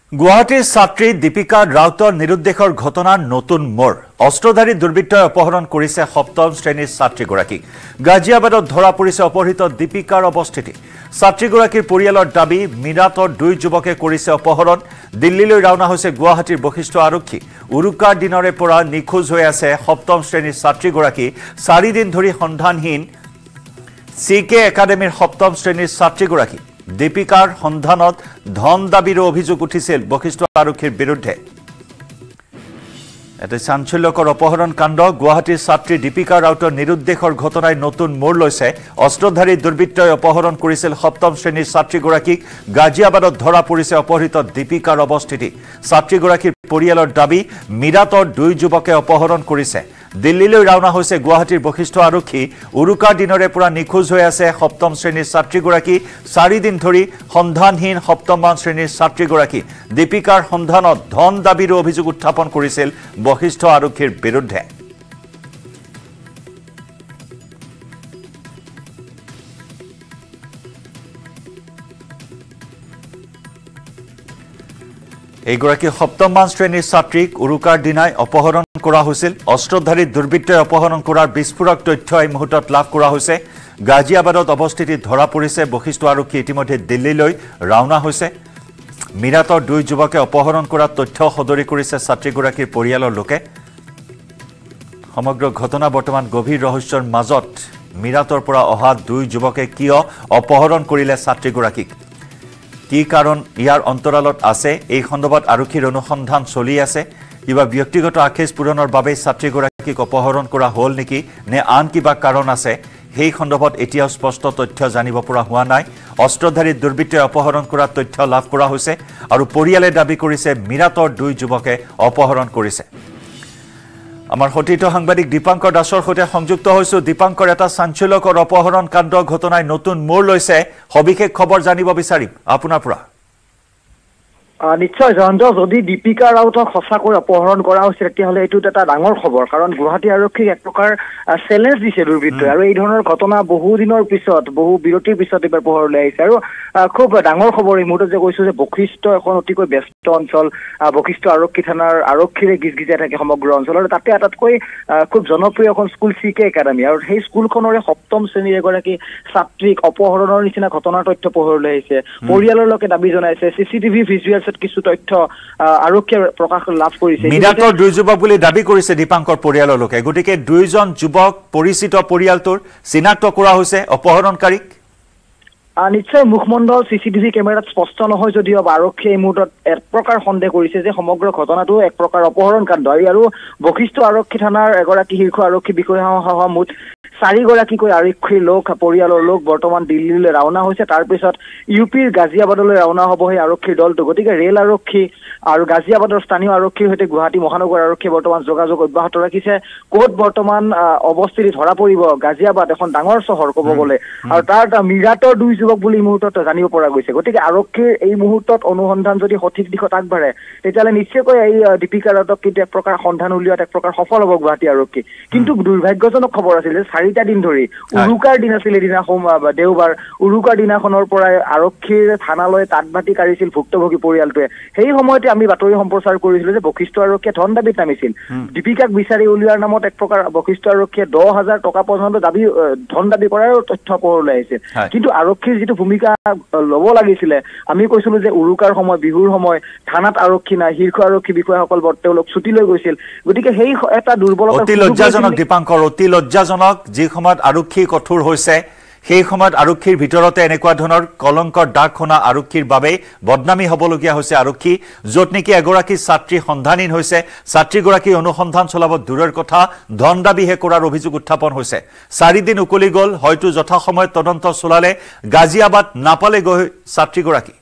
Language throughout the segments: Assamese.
গুৱাহাটীৰ ছাত্ৰী দীপিকা ৰাউতৰ নিৰুদ্দেশৰ ঘটনাৰ নতুন মোড় অস্ত্ৰধাৰী দুৰ্বৃত্তই অপহৰণ কৰিছে সপ্তম শ্ৰেণীৰ ছাত্ৰীগৰাকীক গাজিয়াবাদত ধৰা পৰিছে অপহৃত দীপিকাৰ অৱস্থিতি ছাত্ৰীগৰাকীৰ পৰিয়ালৰ দাবী মিৰাটৰ দুই যুৱকে কৰিছে অপহৰণ দিল্লীলৈ ৰাওনা হৈছে গুৱাহাটীৰ বশিষ্ঠ আৰক্ষী উৰুকাৰ দিনৰে পৰা নিখোজ হৈ আছে সপ্তম শ্ৰেণীৰ ছাত্ৰীগৰাকী 4 দিন ধৰি সন্ধানহীন সিকে একাডেমীৰ সপ্তম শ্ৰেণীৰ ছাত্ৰীগৰাকী দীপিকাৰ সন্ধানত ধন দাবীৰ অভিযোগ উঠিছিল বশিষ্ঠ আৰক্ষীৰ বিৰুদ্ধে এটা চাঞ্চল্যকৰ অপহৰণ কাণ্ড গুৱাহাটীৰ ছাত্ৰী দীপিকা ৰাউতৰ নিৰুদ্দেশৰ ঘটনাই নতুন মোড় লৈছে অস্ত্ৰধাৰী দুৰ্বৃত্তই অপহৰণ কৰিছিল সপ্তম শ্ৰেণীৰ ছাত্ৰীগৰাকীক গাজিয়াবাদত ধৰা পৰিছে অপহৃত দীপিকাৰ অৱস্থিতি ছাত্ৰীগৰাকীৰ পৰিয়ালৰ দাবী মিৰাটৰ দুই যুৱকে অপহৰণ কৰিছে দিল্লীলৈ ৰাওনা হৈছে গুৱাহাটীৰ বশিষ্ঠ আৰক্ষী উৰুকাৰ দিনৰে পৰা নিখোজ হৈ আছে সপ্তম শ্ৰেণীৰ ছাত্ৰীগৰাকী 4 দিন ধৰি সন্ধানহীন সপ্তম শ্ৰেণীৰ ছাত্ৰীগৰাকী দীপিকাৰ সন্ধানত ধন দাবীৰ অভিযোগ উত্থাপন কৰিছিল বশিষ্ঠ আৰক্ষীৰ বিৰুদ্ধে এইগৰাকী সপ্তম শ্ৰেণীৰ ছাত্ৰীক উৰুকাৰ দিনাই অপহৰণ কৰা হৈছিল অস্ত্ৰধাৰী দুৰ্বৃত্তই অপহৰণ কৰাৰ বিস্ফোৰক তথ্য এই মুহূৰ্তত লাভ কৰা হৈছে গাজিয়াবাদত অৱস্থিতি ধৰা পৰিছে বশিষ্ঠ আৰক্ষী ইতিমধ্যে দিল্লীলৈ ৰাওনা হৈছে মিৰাটৰ দুই যুৱকে অপহৰণ কৰা তথ্য সদৰি কৰিছে ছাত্ৰীগৰাকীৰ পৰিয়ালৰ লোকে সমগ্ৰ ঘটনা বৰ্তমান গভীৰ ৰহস্যৰ মাজত মিৰাটৰ পৰা অহা দুই যুৱকে কিয় অপহৰণ কৰিলে ছাত্ৰীগৰাকীক কি কাৰণ ইয়াৰ অন্তৰালত আছে এই খণ্ডত আৰক্ষীৰ অনুসন্ধান চলি আছে কিবা ব্যক্তিগত আখেজ পূৰণৰ বাবে ছাত্ৰীগৰাকীক অপহৰণ কৰা হ'ল নেকি নে আন কিবা কাৰণ আছে সেই খণ্ডত এতিয়াও স্পষ্ট তথ্য জানিব পৰা হোৱা নাই অস্ত্ৰধাৰী দুৰ্বৃত্তই অপহৰণ কৰা তথ্য লাভ কৰা হৈছে আৰু পৰিয়ালে দাবী কৰিছে মিৰাটৰ দুই যুৱকে অপহৰণ কৰিছে আমাৰ সতীৰ্থ সাংবাদিক দীপাংকৰ দাসৰ সৈতে সংযুক্ত হৈছো দীপাংকৰ এটা চাঞ্চল্যকৰ অপহৰণ কাণ্ড ঘটনাই নতুন মোড় লৈছে সবিশেষ খবৰ জানিব বিচাৰিম আপোনাৰ পৰা নিশ্চয় জয়ন্ত যদি দীপিকা ৰাউতক সঁচাকৈ অপহৰণ কৰা হৈছে তেতিয়াহ'লে এইটো এটা ডাঙৰ খবৰ কাৰণ গুৱাহাটী আৰক্ষীক এক প্ৰকাৰ চেলেঞ্জ দিছে দুৰ্বৃত্তই আৰু এই ধৰণৰ ঘটনা বহু দিনৰ পিছত বহু বিৰতিৰ পিছত এবাৰ পোহৰলৈ আহিছে আৰু খুব ডাঙৰ খবৰ এই মুহূৰ্তত যে কৈছো যে বশিষ্ঠ এখন অতিকৈ ব্যস্ত অঞ্চল বশিষ্ঠ আৰক্ষী থানাৰ আৰক্ষীৰে গিজগিজাই থাকে সমগ্ৰ অঞ্চল আৰু তাতে আটাইতকৈ খুব জনপ্ৰিয় এখন স্কুল সিকে একাডেমী আৰু সেই স্কুলখনৰে সপ্তম শ্ৰেণীৰ এগৰাকী ছাত্ৰীক অপহৰণৰ নিচিনা ঘটনাৰ তথ্য পোহৰলৈ আহিছে পৰিয়ালৰ লোকে দাবী জনাইছে চিচিটিভি ভিজুৱেল কিছু তথ্য আৰক্ষীয়ে প্ৰকাশ লাভ কৰিছে মিৰাটৰ দুই যুৱক বুলি দাবী কৰিছে দীপাংকৰ পৰিয়ালৰ লোকে গতিকে দুইজন যুৱক পৰিচিত পৰিয়ালটোৰ চিনাক্ত কৰা হৈছে অপহৰণকাৰীক নিশ্চয় মুখমণ্ডল চিচিটিভি কেমেৰাত স্পষ্ট নহয় যদিও আৰক্ষীয়ে এই মুহূৰ্তত এক প্ৰকাৰ সন্দেহ কৰিছে যে সমগ্ৰ ঘটনাটো এক প্ৰকাৰ অপহৰণ কাণ্ড আৰু বশিষ্ঠ আৰক্ষী থানাৰ এগৰাকী শীৰ্ষ আৰক্ষী বিষয়াসহ মুঠ 4 গৰাকীকৈ আৰক্ষীৰ লোক পৰিয়ালৰ লোক বৰ্তমান দিল্লীলৈ ৰাওনা হৈছে তাৰপিছত ইউপিৰ গাজিয়াবাদলৈ ৰাওনা হ'ব সেই আৰক্ষীৰ দলটো গতিকে ৰেল আৰক্ষী আৰু গাজিয়াবাদৰ স্থানীয় আৰক্ষীৰ সৈতে গুৱাহাটী মহানগৰ আৰক্ষীয়ে বৰ্তমান যোগাযোগ অব্যাহত ৰাখিছে ক'ত বৰ্তমান অৱস্থিতি ধৰা পৰিব গাজিয়াবাদ এখন ডাঙৰ চহৰ ক'ব গ'লে আৰু তাৰ মিৰাটৰ দুই যুৱক বুলি মুহূৰ্তত জানিব পৰা গৈছে গতিকে আৰক্ষীৰ এই মুহূৰ্তত অনুসন্ধান যদি সঠিক দিশত আগবাঢ়ে তেতিয়াহ'লে নিশ্চয়কৈ এই দীপিকা ৰাউতক কিন্তু এক প্ৰকাৰ সন্ধান উলিওৱাত এক প্ৰকাৰ সফল হ'ব গুৱাহাটী আৰক্ষী কিন্তু দুৰ্ভাগ্যজনক খবৰ আছিল যে 4টা দিন ধৰি উৰুকাৰ দিন আছিল এদিনা দেওবাৰ উৰুকাৰ দিনাখনৰ পৰাই আৰক্ষীৰ থানালৈ তাঁতবাতি কাঢ়িছিল ভুক্তভোগী পৰিয়ালটোৱে সেই সময়তে আমি বাতৰি সম্প্ৰচাৰ কৰিছিলো যে বশিষ্ঠ আৰক্ষীয়ে ধন দাবীত নামিছিল দীপিকাক বিচাৰি উলিওৱাৰ নামত এক প্ৰকাৰ বশিষ্ঠ আৰক্ষীয়ে 10,000 টকা পৰ্যন্ত ধন দাবী কৰাৰ তথ্য পোহৰলৈ আহিছিল কিন্তু আৰক্ষীৰ যিটো ভূমিকা ল'ব লাগিছিলে আমি কৈছিলো যে উৰুকাৰ সময় বিহুৰ সময় থানাত আৰক্ষী নাই শীৰ্ষ আৰক্ষী বিষয়াসকল তেওঁলোক ছুটি লৈ গৈছিল গতিকে সেই এটা দুৰ্বলতা অতি লজ্জাজনক দীপাংকৰ অতি লজ্জাজনক যি সময়ত আৰক্ষী কঠোৰ হৈছে সেই সময়ত আৰক্ষীৰ ভিতৰতে এনেকুৱা ধৰণৰ কলংকৰ দাগ খনা আৰক্ষীৰ বাবে বদনামী হ'বলগীয়া হৈছে আৰক্ষী য'ত নেকি এগৰাকী ছাত্ৰী সন্ধানহীন হৈছে ছাত্ৰীগৰাকী অনুসন্ধান চলাব দূৰৰ কথা ধন দাবীহে কৰাৰ অভিযোগ উত্থাপন হৈছে 4 দিন উকলি গ'ল হয়তো যথাসময়ত তদন্ত চলালে গাজিয়াবাদ নাপালে গৈ ছাত্ৰীগৰাকী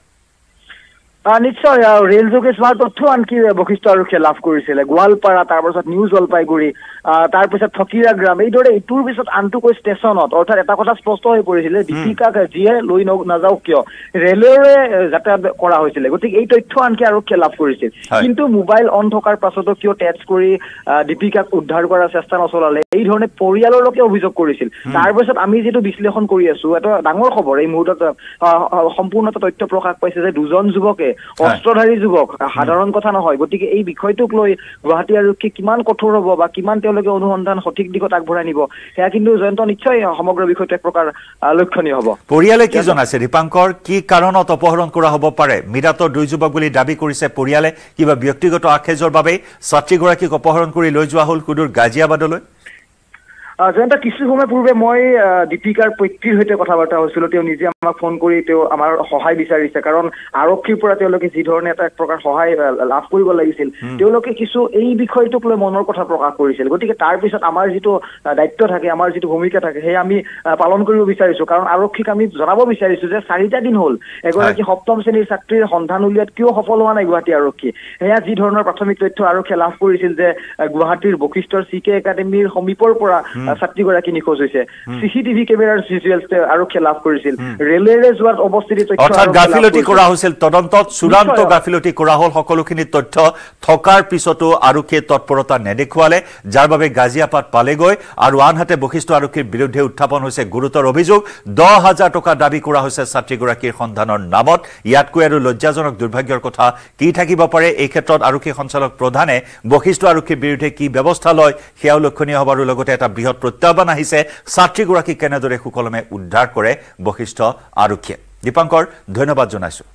নিশ্চয় ৰেল যোগে স্মাৰ্ট তথ্য আনকি বশিষ্ঠ আৰক্ষীয়ে লাভ কৰিছিলে গোৱালপাৰা তাৰপিছত নিউ জলপাইগুৰি তাৰপিছত ফকিৰা গ্ৰাম এইদৰে ইটোৰ পিছত আনটোকৈ ষ্টেচনত অৰ্থাৎ এটা কথা স্পষ্ট হৈ পৰিছিলে দীপিকাক যিয়ে লৈ নাযাওক কিয় ৰেলৱেৰে যাতায়াত কৰা হৈছিলে গতিকে এই তথ্য আনকি আৰক্ষীয়ে লাভ কৰিছিল কিন্তু মোবাইল অন থকাৰ পাছতো কিয় টেচ কৰি দীপিকাক উদ্ধাৰ কৰাৰ চেষ্টা নচলালে এই ধৰণে পৰিয়ালৰ লোকে অভিযোগ কৰিছিল তাৰপিছত আমি যেটো বিশ্লেষণ কৰি আছো এটা ডাঙৰ খবৰ এই মুহূৰ্তত সম্পূৰ্ণ তথ্য প্ৰকাশ পাইছে যে দুজন যুৱকে অস্ত্ৰধাৰী যুৱক সাধাৰণ কথা নহয় গতিকে এই বিষয়টোক লৈ গুৱাহাটী আৰক্ষী কিমান কঠোৰ হ'ব বা কিমান তেওঁলোকে অনুসন্ধান সঠিক দিশত আগবঢ়াই নিব সেয়া কিন্তু জয়ন্ত নিশ্চয় সমগ্ৰ বিষয়টো এক প্ৰকাৰ লক্ষণীয় হ'ব পৰিয়ালে কি জনাইছে দীপাংকৰ কি কাৰণত অপহৰণ কৰা হ'ব পাৰে মিৰাটৰ দুই যুৱক বুলি দাবী কৰিছে পৰিয়ালে কিবা ব্যক্তিগত আখেজৰ বাবে ছাত্ৰীগৰাকীক অপহৰণ কৰি লৈ যোৱা হ'ল কুদুৰ গাজিয়াবাদলৈ জয়ন্ত কিছু সময় পূৰ্বে মই দীপিকাৰ পৈত্ৰীৰ সৈতে কথা বাৰ্তা হৈছিলোঁ তেওঁ নিজে আমাক ফোন কৰি তেওঁ আমাৰ সহায় বিচাৰিছে কাৰণ আৰক্ষীৰ পৰা তেওঁলোকে যি ধৰণে এটা এক প্ৰকাৰ সহায় লাভ কৰিব লাগিছিল তেওঁলোকে কিছু এই বিষয়টোক লৈ মনৰ কথা প্ৰকাশ কৰিছিল গতিকে তাৰ পিছত আমাৰ যিটো দায়িত্ব থাকে আমাৰ যিটো ভূমিকা থাকে সেয়া আমি পালন কৰিব বিচাৰিছোঁ কাৰণ আৰক্ষীক আমি জনাব বিচাৰিছোঁ যে 4টা দিন হ'ল এগৰাকী সপ্তম শ্ৰেণীৰ ছাত্ৰীৰ সন্ধান উলিয়াত কিয় সফল হোৱা নাই গুৱাহাটী আৰক্ষী সেয়া যি ধৰণৰ প্ৰাথমিক তথ্য আৰক্ষীয়ে লাভ কৰিছিল যে গুৱাহাটীৰ বশিষ্ঠৰ CK একাডেমীৰ সমীপৰ পৰা ছাত্ৰীগৰাকী নিখোজ হৈছে CCTV কেমেৰাৰ ভিজুৱেলছ আৰক্ষীয়ে লাভ কৰিছিল ৰেলেৰে যোৱাৰ অৱস্থিতি তথ্য অৰ্থাৎ গাফিলতি কৰা হৈছিল তদন্তত চূড়ান্ত গাফিলতি কৰা হ'ল সকলোখিনি তথ্য থকাৰ পিছতো আৰক্ষীয়ে তৎপৰতা নেদেখুৱালে যাৰ বাবে গাজিয়াপাত পালেগৈ আৰু আনহাতে বশিষ্ঠ আৰক্ষীৰ বিৰুদ্ধে উত্থাপন হৈছে গুৰুতৰ অভিযোগ 10,000 টকা দাবী কৰা হৈছে ছাত্ৰীগৰাকীৰ সন্ধানৰ নামত ইয়াতকৈ আৰু লজ্জাজনক দুৰ্ভাগ্যৰ কথা কি থাকিব পাৰে এই ক্ষেত্ৰত আৰক্ষী সঞ্চালক প্ৰধানে বশিষ্ঠ আৰক্ষীৰ বিৰুদ্ধে কি ব্যৱস্থা লয় সেয়াও লক্ষণীয় হ'ব আৰু লগতে এটা বৃহৎ প্ৰত্যাহ্বান আহিছে ছাত্ৰীগৰাকীক কেনেদৰে সুকলমে উদ্ধাৰ কৰে বশিষ্ঠ আৰক্ষীয়ে দীপাংকৰ ধন্যবাদ জনাইছো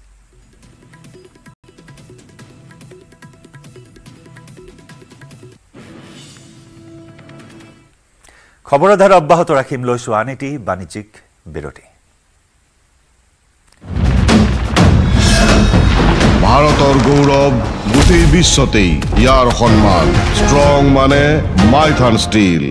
খবৰৰ ধাৰা অব্যাহত ৰাখিম লৈছো আন এটি বাণিজ্যিক বিৰতি ভাৰতৰ গৌৰৱ গোটেই বিশ্বতেই ইয়াৰ সন্মান ষ্ট্ৰং মানে মাইথান ষ্টীল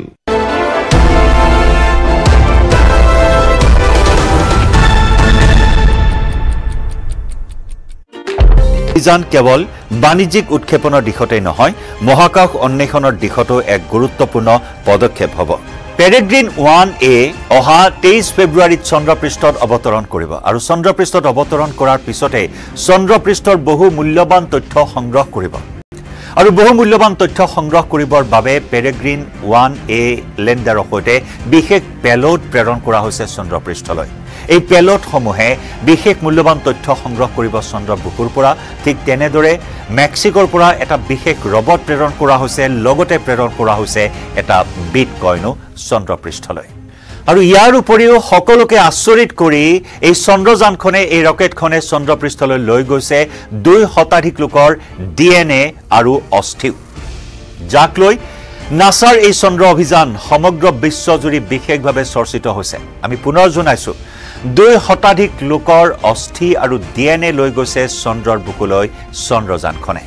অভিযান কেৱল বাণিজ্যিক উৎক্ষেপনৰ দিশতেই নহয় মহাকাশ অন্বেষণৰ দিশতো এক গুৰুত্বপূৰ্ণ পদক্ষেপ হ'ব পেৰেগ্ৰিন 1A অহা 23 ফেব্ৰুৱাৰীত চন্দ্ৰপৃষ্ঠত অৱতৰণ কৰিব আৰু চন্দ্ৰপৃষ্ঠত অৱতৰণ কৰাৰ পিছতে চন্দ্ৰপৃষ্ঠৰ বহু মূল্যৱান তথ্য সংগ্ৰহ কৰিব আৰু বহু মূল্যৱান তথ্য সংগ্ৰহ কৰিবৰ বাবে পেৰেগ্ৰিন 1A লেণ্ডাৰৰ সৈতে বিশেষ পেলোড প্ৰেৰণ কৰা হৈছে চন্দ্ৰপৃষ্ঠলৈ এই পেলোডসমূহে বিশেষ মূল্যৱান তথ্য সংগ্ৰহ কৰিব চন্দ্ৰ বুকুৰ পৰা ঠিক তেনেদৰে মেক্সিকোৰ পৰা এটা বিশেষ ৰবট প্ৰেৰণ কৰা হৈছে লগতে প্ৰেৰণ কৰা হৈছে এটা বিটকয়েনো চন্দ্ৰপৃষ্ঠলৈ আৰু ইয়াৰ উপৰিও সকলোকে আচৰিত কৰি এই চন্দ্ৰযানখনে এই ৰকেটখনে চন্দ্ৰপৃষ্ঠলৈ লৈ গৈছে 2 শতাধিক লোকৰ DNA আৰু অস্থি যাক লৈ নাসাৰ এই চন্দ্ৰ অভিযান সমগ্ৰ বিশ্বজুৰি বিশেষভাৱে চৰ্চিত হৈছে আমি পুনৰ জনাইছো 2 শতাধিক লোকৰ অস্থি আৰু DNA লৈ গৈছে চন্দ্ৰৰ বুকুলৈ চন্দ্ৰযানখনে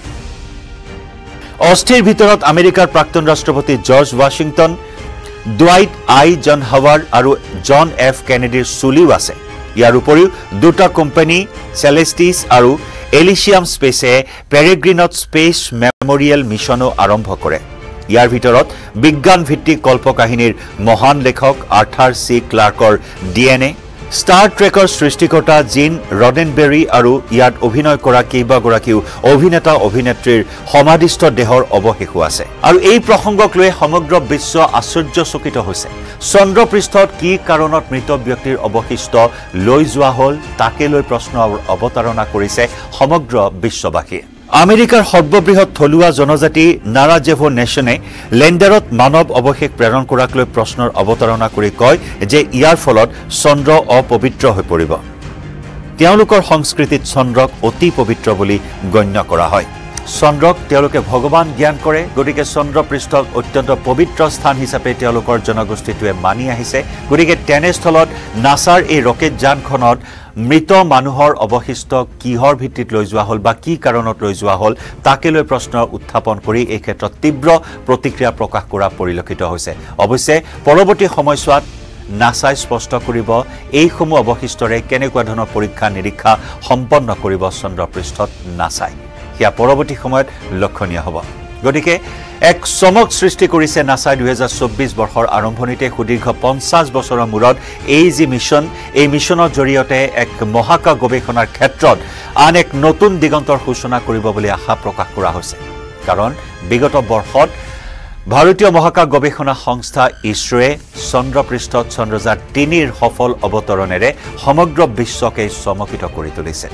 অস্থিৰ ভিতৰত আমেৰিকাৰ প্ৰাক্তন ৰাষ্ট্ৰপতি জৰ্জ ৱাশ্বিংটন ডুৱাইট জন হাৱাৰ্ড আৰু জন এফ কেনেডিৰ চুলিও আছে ইয়াৰ উপৰিও দুটা কোম্পানী চেলেষ্টিছ আৰু এলিচিয়াম স্পেচে পেৰেগ্ৰিনত স্পেচ মেমৰিয়েল মিছনো আৰম্ভ কৰে ইয়াৰ ভিতৰত বিজ্ঞান ভিত্তিক কল্পকাহিনীৰ মহান লেখক আৰ্থাৰ চি ক্লাৰ্কৰ DNA ষ্টাৰ ট্ৰেকৰ সৃষ্টিকৰ্তা জিন ৰডেনবেৰী আৰু ইয়াত অভিনয় কৰা কেইবাগৰাকীও অভিনেতা অভিনেত্ৰীৰ সমাধিস্থ দেহৰ অৱশেষো আছে আৰু এই প্ৰসংগক লৈ সমগ্ৰ বিশ্ব আশ্চৰ্যচকিত হৈছে চন্দ্ৰপৃষ্ঠত কি কাৰণত মৃত ব্যক্তিৰ অৱশিষ্ট লৈ যোৱা হ'ল তাকে লৈ প্ৰশ্ন অৱতাৰণা কৰিছে সমগ্ৰ বিশ্ববাসীয়ে আমেৰিকাৰ সৰ্ববৃহৎ থলুৱা জনজাতি নাৰাজেভো নেশ্যনে লেণ্ডাৰত মানৱ অৱশেষ প্ৰেৰণ কৰাক লৈ প্ৰশ্নৰ অৱতাৰণা কৰি কয় যে ইয়াৰ ফলত চন্দ্ৰ অপবিত্ৰ হৈ পৰিব তেওঁলোকৰ সংস্কৃতিত চন্দ্ৰক অতি পবিত্ৰ বুলি গণ্য কৰা হয় চন্দ্ৰক তেওঁলোকে ভগৱান জ্ঞান কৰে গতিকে চন্দ্ৰপৃষ্ঠক অত্যন্ত পবিত্ৰ স্থান হিচাপে তেওঁলোকৰ জনগোষ্ঠীটোৱে মানি আহিছে গতিকে তেনেস্থলত নাসাৰ এই ৰকেট যানখনত মৃত মানুহৰ অৱশিষ্ট কিহৰ ভিত্তিত লৈ যোৱা হ'ল বা কি কাৰণত লৈ যোৱা হ'ল তাকে লৈ প্ৰশ্ন উত্থাপন কৰি এই ক্ষেত্ৰত তীব্ৰ প্ৰতিক্ৰিয়া প্ৰকাশ কৰা পৰিলক্ষিত হৈছে অৱশ্যে পৰৱৰ্তী সময়ছোৱাত নাসাই স্পষ্ট কৰিব এইসমূহ অৱশিষ্টৰে কেনেকুৱা ধৰণৰ পৰীক্ষা নিৰীক্ষা সম্পন্ন কৰিব চন্দ্ৰপৃষ্ঠত নাসাই সেয়া পৰৱৰ্তী সময়ত লক্ষণীয় হ'ব গতিকে এক চমক সৃষ্টি কৰিছে নাসাই 2024 বৰ্ষৰ আৰম্ভণিতে সুদীৰ্ঘ 50 বছৰৰ মূৰত এই যি মিছন এই মিছনৰ জৰিয়তে এক মহাকাশ গৱেষণাৰ ক্ষেত্ৰত আন এক নতুন দিগন্তৰ সূচনা কৰিব বুলি আশা প্ৰকাশ কৰা হৈছে কাৰণ বিগত বৰ্ষত ভাৰতীয় মহাকাশ গৱেষণা সংস্থা ইছৰোৱে চন্দ্ৰপৃষ্ঠত চন্দ্ৰযান 3ৰ সফল অৱতৰণেৰে সমগ্ৰ বিশ্বকে চমকিত কৰি তুলিছে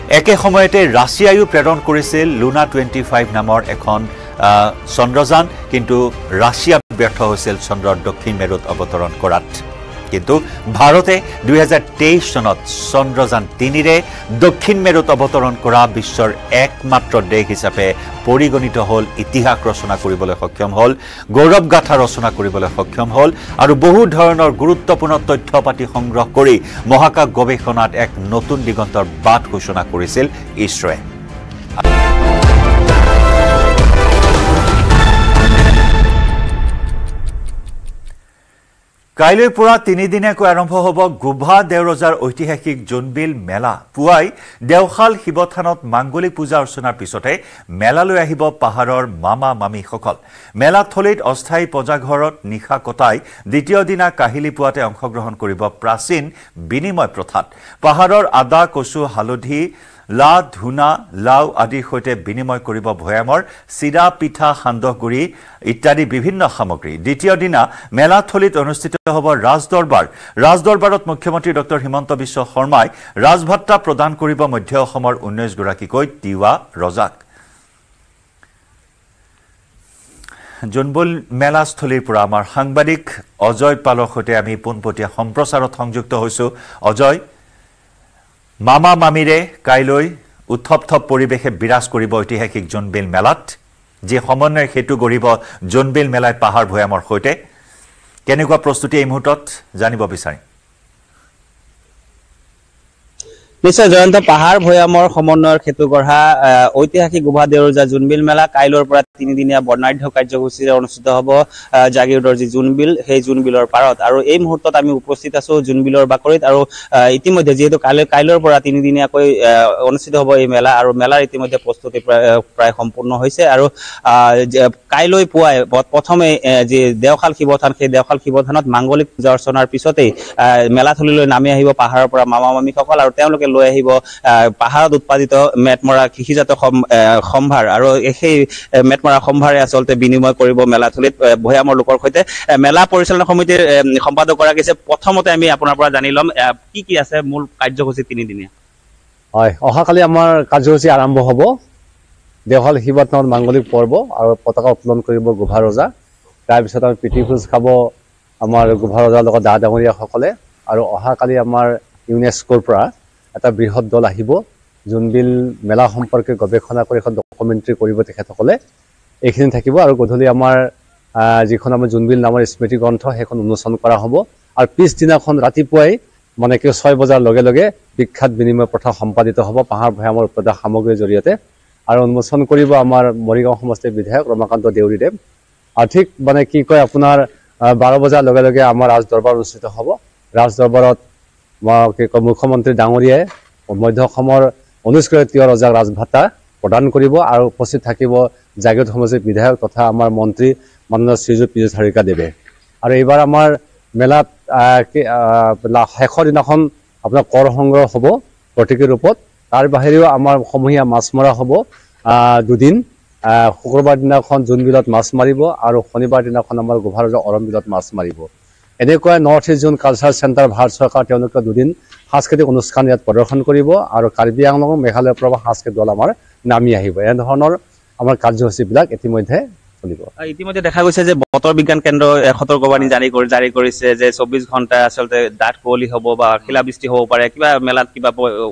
একে সময়তে ৰাছিয়ায়ো প্ৰেৰণ কৰিছিল লুনা 25 নামৰ এখন চন্দ্ৰযান কিন্তু ৰাছিয়া ব্যৰ্থ হৈছিল চন্দ্ৰৰ দক্ষিণ মেৰুত অৱতৰণ কৰাত কিন্তু ভাৰতে 2023 চনত চন্দ্ৰযান 3ৰে দক্ষিণ মেৰুত অৱতৰণ কৰা বিশ্বৰ একমাত্ৰ দেশ হিচাপে পৰিগণিত হ'ল ইতিহাস ৰচনা কৰিবলৈ সক্ষম হ'ল গৌৰৱ গাথা ৰচনা কৰিবলৈ সক্ষম হ'ল আৰু বহু ধৰণৰ গুৰুত্বপূৰ্ণ তথ্য পাতি সংগ্ৰহ কৰি মহাকাশ গৱেষণাত এক নতুন দিগন্তৰ বাট ঘোষণা কৰিছিল ইছৰোৱে কাইলৈ পুৰা 3 দিনীয়াকৈ আৰম্ভ হ'ব গুভা দেওৰজাৰ ঐতিহাসিক জোনবিল মেলা পুৱাই দেওশাল শিৱথানত মাংগলিক পূজা অৰ্চনাৰ পিছতে মেলালৈ আহিব পাহাৰৰ মামা মামীসকল মেলাথলীত অস্থায়ী পজাঘৰত নিশা কটাই দ্বিতীয় দিনা কাহিলি পুৱাতে অংশগ্ৰহণ কৰিব প্ৰাচীন বিনিময় প্ৰথাত পাহাৰৰ আদা কচু হালধি লা ধুনা লাও আদিৰ সৈতে বিনিময় কৰিব ভয়ামৰ চিৰা পিঠা সান্দহগুৰি ইত্যাদি বিভিন্ন সামগ্ৰী দ্বিতীয় দিনা মেলাথলীত অনুষ্ঠিত হ'ব ৰাজদৰবাৰত মুখ্যমন্ত্ৰী ডক্টৰ হিমন্ত বিশ্ব শৰ্মাই ৰাজভাত্তা প্ৰদান কৰিব মধ্য অসমৰ 19 গৰাকীকৈ তিৱা ৰজাক জোনবিল মেলাস্থলীৰ পৰা আমাৰ সাংবাদিক অজয় পালৰ সৈতে আমি পোনপটীয়া সম্প্ৰচাৰত সংযুক্ত হৈছো অজয় মামা মামিৰে কাইলৈ উৎসৱ পৰিৱেশে বিৰাজ কৰিব ঐতিহাসিক জোনবিল মেলাত যে সমন্বয় হেতু গঢ়িব জোনবিল মেলাই পাহাৰ ভয়ামৰ সৈতে কেনেকুৱা প্ৰস্তুতি এই মুহূৰ্তত জানিব বিচাৰিম নিশ্চয় জয়ন্ত পাহাৰ ভয়ামৰ সমন্বয়ৰ হেতু গঢ়া ঐতিহাসিক গুভা দেওৰজা জোনবিল মেলা কাইলৈৰ পৰা 3 দিনীয়া বৰ্ণাঢ্য কাৰ্যসূচীৰে অনুষ্ঠিত হ'ব জাগিৰোডৰ যি জোনবিল সেই জোনবিলৰ পাৰত আৰু এই মুহূৰ্তত আমি উপস্থিত আছো জোনবিলৰ বাকৰিত আৰু ইতিমধ্যে যেহেতু কাইলৈৰ পৰা 3 দিনীয়াকৈ অনুষ্ঠিত হ'ব এই মেলা আৰু মেলাৰ ইতিমধ্যে প্ৰস্তুতি প্ৰায় সম্পূৰ্ণ হৈছে আৰু কাইলৈ পুৱাই প্ৰথমে যে দেওশাল শিৱথান সেই দেওশাল শিৱথানত মাংগলিক পূজা অৰ্চনাৰ পিছতেই মেলাথলীলৈ নামি আহিব পাহাৰৰ পৰা মামা মামীসকল আৰু তেওঁলোকে লৈ আহিব পাহাৰত উৎপাদিত মেটমৰা কৃষিজাত সম্ভাৰ আৰু সেই মেটমৰা সম্ভাৰে আচলতে বিনিময় কৰিব মেলাথলীত ভয়ামৰ লোকৰ সৈতে মেলা পৰিচালনা সমিতিৰ সম্পাদক গৰাকীয়ে প্ৰথমতে আমি আপোনাৰ পৰা জানি লম কি আছে মূল কাৰ্যসূচী 3 দিনীয়া হয় অহাকালি আমাৰ কাৰ্যসূচী আৰম্ভ হ'ব দেওশাল শিৱথানত মাংগলিক পৰ্ব আৰু পতাকা উত্তোলন কৰিব গুভা ৰজা তাৰ পিছত আমি পিঠি ভোজ খাব আমাৰ গুভা ৰজাৰ লগত দা ডাঙৰীয়াসকলে আৰু অহাকালি আমাৰ ইউনেস্কোৰ পৰা এটা বৃহৎ দল আহিব জোনবিল মেলা সম্পৰ্কে গৱেষণা কৰি এখন ডকুমেণ্টাৰী কৰিব তেখেতসকলে এইখিনি থাকিব আৰু গধূলি আমাৰ যিখন আমাৰ জোনবিল নামৰ স্মৃতি গ্ৰন্থ সেইখন উন্মোচন কৰা হ'ব আৰু পিছদিনাখন ৰাতিপুৱাই মানে কি 6 বজাৰ লগে লগে বিখ্যাত বিনিময় প্ৰথা সম্পাদিত হ'ব পাহাৰ ভয়ামৰ উৎপাদিত সামগ্ৰীৰ জৰিয়তে আৰু উন্মোচন কৰিব আমাৰ মৰিগাঁও সমষ্টিৰ বিধায়ক ৰমাকান্ত দেউৰীদেৱ আৰু ঠিক মানে কি কয় আপোনাৰ 12 বজাৰ লগে লগে আমাৰ ৰাজদৰবাৰ অনুষ্ঠিত হ'ব ৰাজদৰবাৰত মুখ্যমন্ত্ৰী ডাঙৰীয়াই মধ্য অসমৰ 19 গৰাকী তিৱা ৰজাক ৰাজভাত্তা প্ৰদান কৰিব আৰু উপস্থিত থাকিব জাগিৰোড সমষ্টিৰ বিধায়ক তথা আমাৰ মন্ত্ৰী মাননীয় শ্ৰীযুত পীযুষ হাজৰিকাদেৱে আৰু এইবাৰ আমাৰ মেলাত শেষৰ দিনাখন আপোনাৰ কৰ সংগ্ৰহ হ'ব প্ৰতীকী ৰূপত তাৰ বাহিৰেও আমাৰ সমূহীয়া মাছ মৰা হ'ব 2 দিন শুক্ৰবাৰ দিনাখন জোনবিলত মাছ মাৰিব আৰু শনিবাৰ দিনাখন আমাৰ গুভা ৰজা অৰমবিলত মাছ মাৰিব এনেকুৱা North East zone culture centre Bharat চৰকাৰ তেওঁলোকে 2 দিন সাংস্কৃতিক অনুষ্ঠান ইয়াত প্ৰদৰ্শন কৰিব আৰু কাৰ্বি আংলং মেঘালয়ৰ পৰা সাংস্কৃতিক দল আমাৰ নামি আহিব এনেধৰণৰ আমাৰ কাৰ্যসূচীবিলাক ইতিমধ্যে চলিব ইতিমধ্যে দেখা গৈছে যে বতৰ বিজ্ঞান কেন্দ্ৰ সতৰ্কবাণী জাৰি কৰিছে যে 24 ঘণ্টা আচলতে ডাঠ কুঁৱলী হ'ব বা শিলাবৃষ্টি হ'ব পাৰে কিবা মেলাত কিবা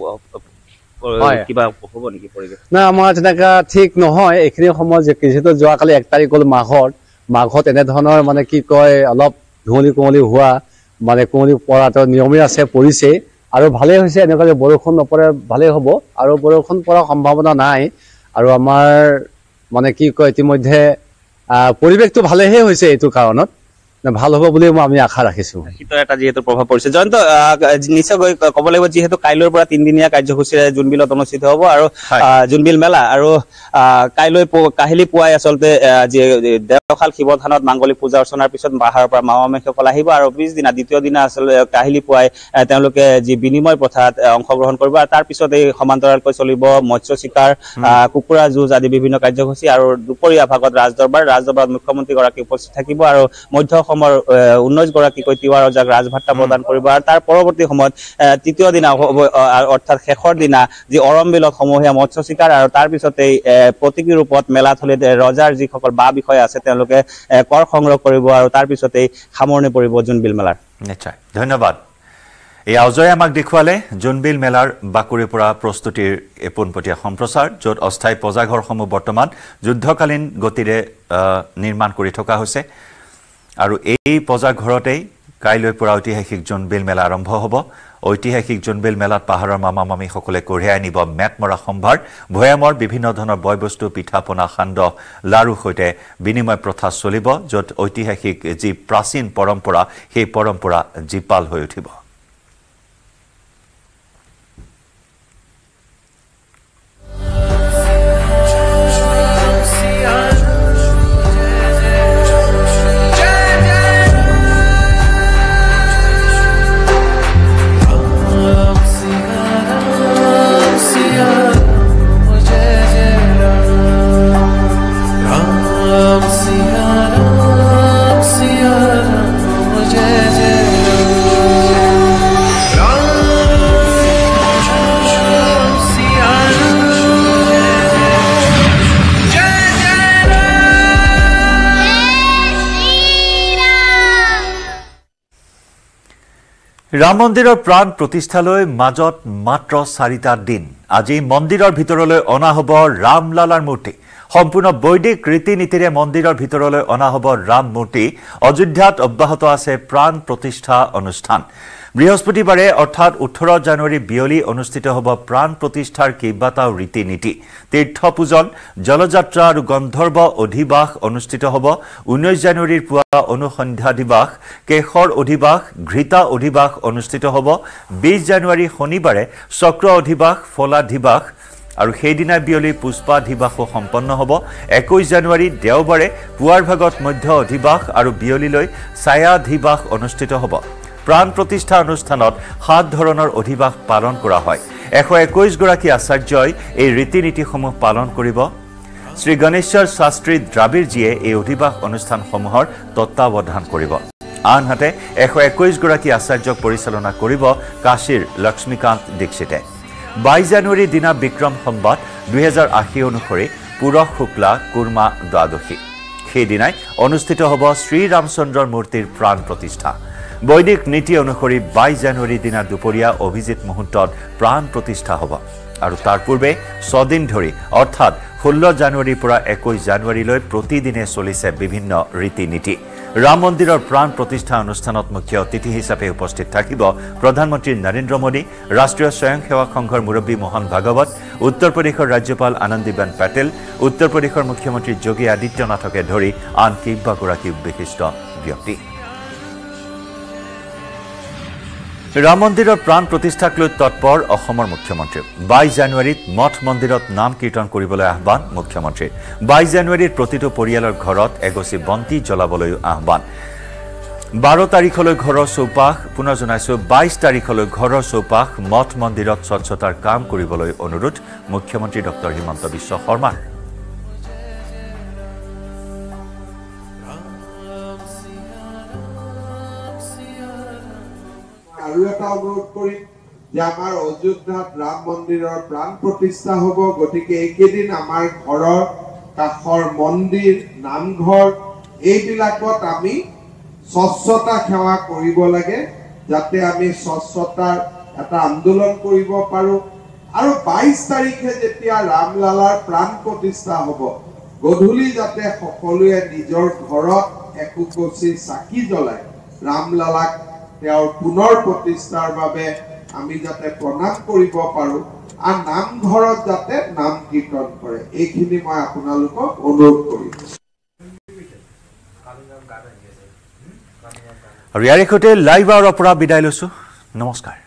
হ'ব নেকি পৰিৱেশ না আমাৰ তেনেকা ঠিক নহয় এইখিনি সময় যিহেতু যোৱাকালি 1 তাৰিখ হ'ল মাঘত এনেধৰণৰ মানে কি কয় অলপ ধুঁৱলী কুঁৱলী হোৱা মানে কুঁৱলী পৰাটো নিয়মে আছে পৰিছে আৰু ভালেই হৈছে এনেকুৱা যে বৰষুণ নপৰে ভালেই হ'ব আৰু বৰষুণ পৰাৰ সম্ভাৱনা নাই আৰু আমাৰ মানে কি কয় ইতিমধ্যে পৰিৱেশটো ভালেহে হৈছে এইটো কাৰণত ভাল হ'ব বুলি আমি আশা ৰাখিছো শীতৰ এটা যেহেতু প্ৰভাৱ পৰিছে জয়ন্ত নিশ্চয় ক'ব লাগিব যেহেতু কাইলৈৰ পৰা 3 দিনীয়া কাৰ্যসূচীৰে জোনবিলত অনুষ্ঠিত হ'ব আৰু জোনবিল মেলা আৰু কাইলৈ কাহিলি পুৱাই আচলতে দেওখাল শিৱধানত মাংগলিক পূজা অৰ্চনাৰ পিছত পাহাৰৰ পৰা মামামীসকল আহিব আৰু পিছদিনা দ্বিতীয় দিনা কাহিলি পুৱাই তেওঁলোকে যি বিনিময় প্ৰথাত অংশগ্ৰহণ কৰিব আৰু তাৰ পিছত এই সমান্তৰালকৈ চলিব মৎস্য শিকাৰ কুকুৰা যুঁজ আদি বিভিন্ন কাৰ্যসূচী আৰু দুপৰীয়া ভাগত ৰাজদৰবাৰত মুখ্যমন্ত্ৰীগৰাকী উপস্থিত থাকিব আৰু মধ্য অসমৰ 19 গৰাকীকৈ তিৱা ৰজাক ৰাজভাত্তা প্ৰদান কৰিব আৰু তাৰ পৰৱৰ্তী সময়ত তৃতীয় দিনা অৰ্থাৎ শেষৰ দিনা যি অৰমবিলত সমূহীয়া মৎস্য শিকাৰ আৰু তাৰ পিছতেই প্ৰতীকী ৰূপত মেলাথলীত ৰজাৰ যিসকল বা বিষয় আছে তেওঁলোকে কৰ সংগ্ৰহ কৰিব আৰু তাৰ পিছতেই সামৰণি পৰিব জোনবিল মেলাৰ নিশ্চয় ধন্যবাদ এই অজয় আমাক দেখুৱালে জোনবিল মেলাৰ বাকুৰিৰ পৰা প্ৰস্তুতিৰ পোনপটীয়া সম্প্ৰচাৰ য'ত অস্থায়ী পজাঘৰসমূহ বৰ্তমান যুদ্ধকালীন গতিৰে নিৰ্মাণ কৰি থকা হৈছে আৰু এই পজাঘৰতেই কাইলৈ পৰা ঐতিহাসিক জোনবিল মেলা আৰম্ভ হ'ব ঐতিহাসিক জোনবিল মেলাত পাহাৰৰ মামামামীসকলে কঢ়িয়াই আনিব মেটমৰা সম্ভাৰ ভৈয়ামৰ বিভিন্ন ধৰণৰ বয়বস্তু পিঠাপনা সান্দহ লাৰুৰ সৈতে বিনিময় প্ৰথা চলিব য'ত ঐতিহাসিক যি প্ৰাচীন পৰম্পৰা সেই পৰম্পৰা জীপাল হৈ উঠিব ৰাম মন্দিৰৰ প্ৰাণ প্ৰতিষ্ঠালৈ মাজত মাত্ৰ 4টা দিন আজি মন্দিৰৰ ভিতৰলৈ অনা হ'ব ৰামলালাৰ মূৰ্তি সম্পূৰ্ণ বৈদিক ৰীতি নীতিৰে মন্দিৰৰ ভিতৰলৈ অনা হ'ব ৰাম মূৰ্তি অযোধ্যাত অব্যাহত আছে প্ৰাণ প্ৰতিষ্ঠা অনুষ্ঠান বৃহস্পতিবাৰে অৰ্থাৎ 18 জানুৱাৰী বিয়লি অনুষ্ঠিত হ'ব প্ৰাণ প্ৰতিষ্ঠাৰ কেইবাটাও ৰীতি নীতি তীৰ্থ পূজন জলযাত্ৰা আৰু গন্ধৰ্ব অধিবাস অনুষ্ঠিত হ'ব 19 জানুৱাৰীৰ পুৱা অনুসন্ধ্যা দিবাস কেশৰ অধিবাস ঘৃতা অধিবাস অনুষ্ঠিত হ'ব 20 জানুৱাৰী শনিবাৰে চক্ৰ অধিবাস ফলাধিবাস আৰু সেইদিনা বিয়লি পুষ্পাধিবাসো সম্পন্ন হ'ব 21 জানুৱাৰী দেওবাৰে পুৱাৰ ভাগত মধ্য অধিবাস আৰু বিয়লিলৈ ছায়াধিবাস অনুষ্ঠিত হ'ব প্ৰাণ প্ৰতিষ্ঠা অনুষ্ঠানত 7 ধৰণৰ অধিবাস পালন কৰা হয় 121 গৰাকী আচাৰ্যই এই ৰীতি নীতিসমূহ পালন কৰিব শ্ৰী গণেশ্বৰ শাস্ত্ৰী দ্ৰাবিড়জীয়ে এই অধিবাস অনুষ্ঠানসমূহৰ তত্ত্বাৱধান কৰিব আনহাতে 121 গৰাকী আচাৰ্যক পৰিচালনা কৰিব কাশীৰ লক্ষ্মীকান্ত দীক্ষিতে 22 জানুৱাৰীৰ দিনা বিক্ৰম সম্বাদ 2080 অনুসৰি পুৰশ শুক্লা কুৰ্মা দ্বাদশী সেইদিনাই অনুষ্ঠিত হ'ব শ্ৰী ৰামচন্দ্ৰৰ মূৰ্তিৰ প্ৰাণ প্ৰতিষ্ঠা বৈদিক নীতি অনুসৰি 22 জানুৱাৰীৰ দিনা দুপৰীয়া অভিজিত মুহূৰ্তত প্ৰাণ প্ৰতিষ্ঠা হ'ব আৰু তাৰ পূৰ্বে 6 দিন ধৰি অৰ্থাৎ 16 জানুৱাৰীৰ পৰা 21 জানুৱাৰীলৈ প্ৰতিদিনে চলিছে বিভিন্ন ৰীতি নীতি ৰাম মন্দিৰৰ প্ৰাণ প্ৰতিষ্ঠা অনুষ্ঠানত মুখ্য অতিথি হিচাপে উপস্থিত থাকিব প্ৰধানমন্ত্ৰী নৰেন্দ্ৰ মোদী ৰাষ্ট্ৰীয় স্বয়ংসেৱক সংঘৰ মুৰব্বী মোহন ভাগৱত উত্তৰ প্ৰদেশৰ ৰাজ্যপাল আনন্দীবেন পেটেল উত্তৰ প্ৰদেশৰ মুখ্যমন্ত্ৰী যোগী আদিত্যনাথকে ধৰি আন কেইবাগৰাকী বিশিষ্ট ব্যক্তি ৰাম মন্দিৰৰ প্ৰাণ প্ৰতিষ্ঠাক লৈ তৎপৰ অসমৰ মুখ্যমন্ত্ৰী 22 জানুৱাৰীত মঠ মন্দিৰত নাম কীৰ্তন কৰিবলৈ আহ্বান মুখ্যমন্ত্ৰীৰ 22 জানুৱাৰীত প্ৰতিটো পৰিয়ালৰ ঘৰত এগছি বন্তি জ্বলাবলৈ আহ্বান 12 তাৰিখলৈ ঘৰৰ চৌপাশ পুনৰ জনাইছো 22 তাৰিখলৈ ঘৰৰ চৌপাশ মঠ মন্দিৰত স্বচ্ছতাৰ কাম কৰিবলৈ অনুৰোধ মুখ্যমন্ত্ৰী ডক্টৰ হিমন্ত বিশ্ব শৰ্মাৰ আৰু এটা অনুৰোধ কৰিম যে আমাৰ অযোধ্যাত ৰাম মন্দিৰৰ প্ৰাণ প্ৰতিষ্ঠা হ'ব গতিকে এইকেইদিন আমাৰ ঘৰৰ কাষৰ মন্দিৰ নামঘৰ এইবিলাকত আমি স্বচ্ছতা সেৱা কৰিব লাগে যাতে আমি স্বচ্ছতাৰ এটা আন্দোলন কৰিব পাৰো আৰু 22 তাৰিখে যেতিয়া ৰামলালাৰ প্ৰাণ প্ৰতিষ্ঠা হ'ব গধূলি যাতে সকলোৱে নিজৰ ঘৰত একোকচি চাকি জ্বলাই ৰামলালাক তেওঁৰ পুনৰ প্ৰতিষ্ঠাৰ বাবে আমি যাতে প্ৰণাম কৰিব পাৰো আৰু নামঘৰত যাতে নাম কীৰ্তন কৰে এইখিনি মই আপোনালোকক অনুৰোধ কৰিম আৰু ইয়াৰ সৈতে লাইভ আৱাৰৰ পৰা বিদায় লৈছো নমস্কাৰ